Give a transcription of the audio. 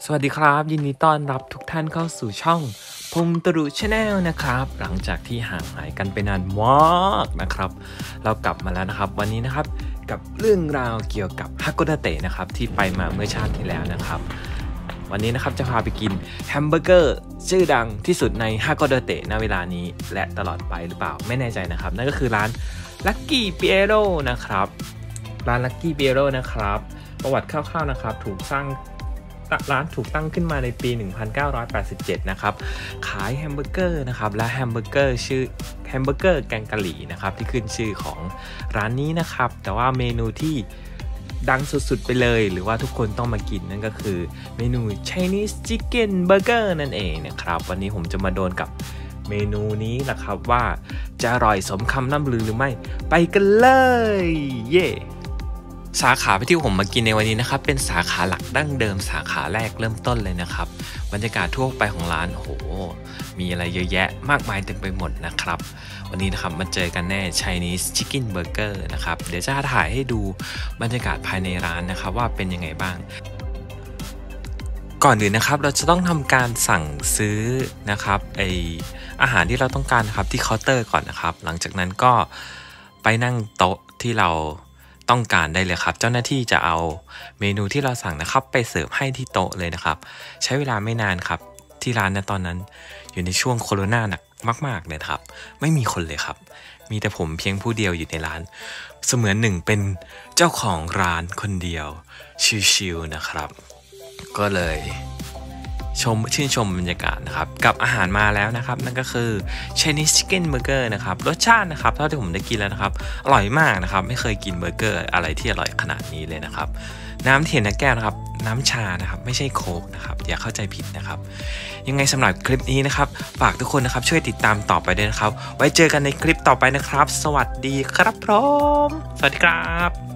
สวัสดีครับยินดีต้อนรับทุกท่านเข้าสู่ช่องพงตรุชาแนลนะครับหลังจากที่ห่างหายกันไปนานมากนะครับเรากลับมาแล้วนะครับวันนี้นะครับกับเรื่องราวเกี่ยวกับฮากโกดาเตะนะครับที่ไปมาเมื่อชาติที่แล้วนะครับวันนี้นะครับจะพาไปกินแฮมเบอร์เกอร์ชื่อดังที่สุดในฮากโกดาเตะณเวลานี้และตลอดไปหรือเปล่าไม่แน่ใจนะครับนั่นก็คือร้านลัคกี้เปียโรนะครับร้านลัคกี้เปียโรนะครับประวัติคร่าวๆนะครับร้านถูกตั้งขึ้นมาในปี 1987 นะครับ ขายแฮมเบอร์เกอร์นะครับ และแฮมเบอร์เกอร์ชื่อแฮมเบอร์เกอร์แกงกะหรี่นะครับที่ขึ้นชื่อของร้านนี้นะครับ แต่ว่าเมนูที่ดังสุดๆไปเลยหรือว่าทุกคนต้องมากินนั่นก็คือเมนู Chinese Chicken Burger นั่นเองนะครับ วันนี้ผมจะมาโดนกับเมนูนี้นะครับว่าจะอร่อยสมคำล่ำลือหรือไม่ไปกันเลยเย่สาขาที่ผมมากินในวันนี้นะครับเป็นสาขาหลักดั้งเดิมสาขาแรกเริ่มต้นเลยนะครับบรรยากาศทั่วไปของร้านโหมีอะไรเยอะแยะมากมายเต็มไปหมดนะครับวันนี้นะครับมาเจอกันแน่ Chinese Chicken Burger นะครับเดี๋ยวจะถ่ายให้ดูบรรยากาศภายในร้านนะครับว่าเป็นยังไงบ้างก่อนอื่นนะครับเราจะต้องทำการสั่งซื้อนะครับอาหารที่เราต้องการนะครับที่เคาน์เตอร์ก่อนนะครับหลังจากนั้นก็ไปนั่งโต๊ะที่เราต้องการได้เลยครับเจ้าหน้าที่จะเอาเมนูที่เราสั่งนะครับไปเสิร์ฟให้ที่โต๊ะเลยนะครับใช้เวลาไม่นานครับที่ร้านตอนนั้นอยู่ในช่วงโควิดหนักมากๆเลยครับไม่มีคนเลยครับมีแต่ผมเพียงผู้เดียวอยู่ในร้านเสมือนหนึ่งเป็นเจ้าของร้านคนเดียวชิลๆนะครับก็เลยชื่นชมบรรยากาศนะครับกับอาหารมาแล้วนะครับนั่นก็คือ Chinese Chicken Burger นะครับรสชาตินะครับเท่าที่ผมได้กินแล้วนะครับอร่อยมากนะครับไม่เคยกินเบอร์เกอร์อะไรที่อร่อยขนาดนี้เลยนะครับน้ำที่เห็นในแก้วนะครับน้ำชานะครับไม่ใช่โค้กนะครับอย่าเข้าใจผิดนะครับยังไงสำหรับคลิปนี้นะครับฝากทุกคนนะครับช่วยติดตามต่อไปด้วยนะครับไว้เจอกันในคลิปต่อไปนะครับสวัสดีครับผมสวัสดีครับ